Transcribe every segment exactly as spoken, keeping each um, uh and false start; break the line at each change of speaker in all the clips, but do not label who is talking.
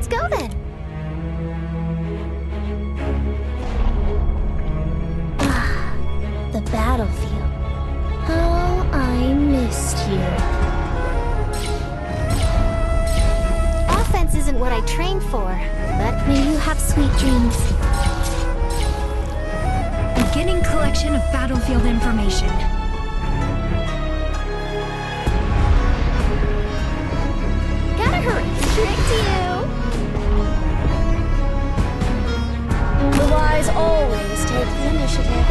let's go then. Ah, the battlefield. How I missed you. Offense isn't what I trained for, but may you have sweet dreams.
Beginning collection of battlefield information.
Gotta hurry. Trick to you. The wise always take the initiative.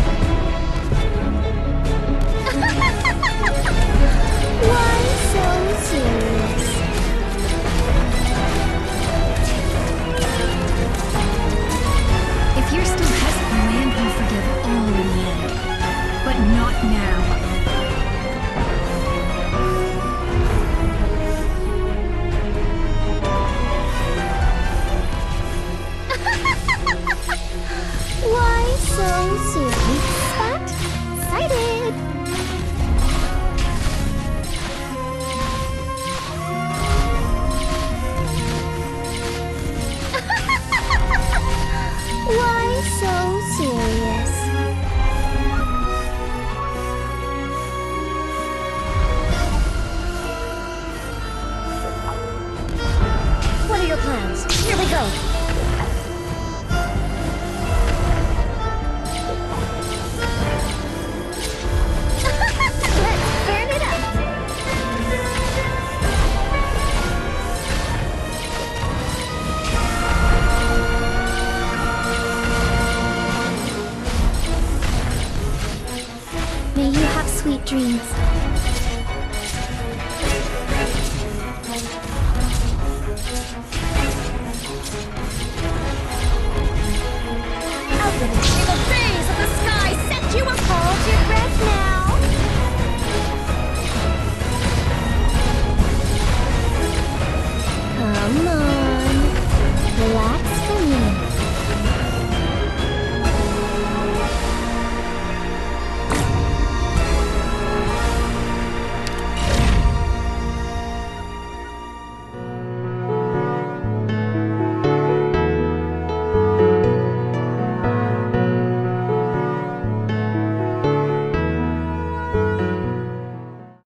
Why so serious?
If you're still hesitant, land will forgive all in the end. But not now.
Why so serious? But excited. Why so serious? What are your plans? Here we go. Let's burn it up. May you have sweet dreams.